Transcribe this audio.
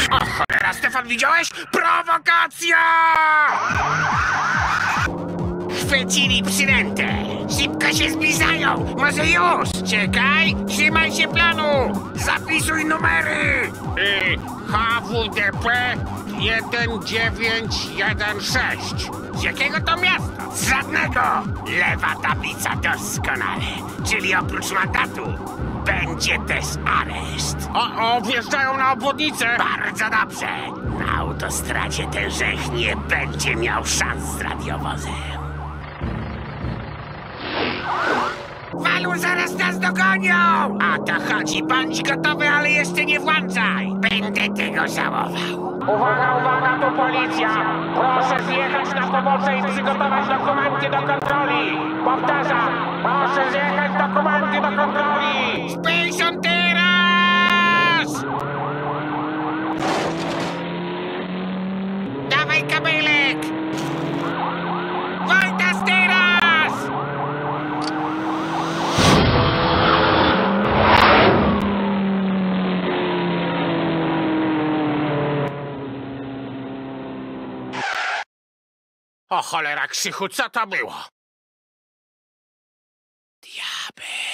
O cholera, Stefan, widziałeś? Prowokacja! Chwycili przynętę. Szybko się zbliżają. Może już? Czekaj, trzymaj się planu. Zapisuj numery. HWDP 1916. Z jakiego to miasta? Z żadnego. Lewa tablica doskonale. Czyli oprócz mandatu będzie też areszt. O, wjeżdżają na obwodnicę. Bardzo dobrze. Na autostradzie ten Rzech nie będzie miał szans z radiowozem. Walu, zaraz nas dogonią! O to chodzi, bądź gotowy, ale jeszcze nie włączaj! Będę tego żałował. Uwaga, uwaga, tu policja! Proszę zjechać na pobocze i przygotować dokumenty do kontroli! Powtarzam, proszę zjechać dokumenty do kontroli! Spejrzą teraz! Dawaj kabelek! Wojtas teraz! O cholera, Krzychu, co to było? Diabeł.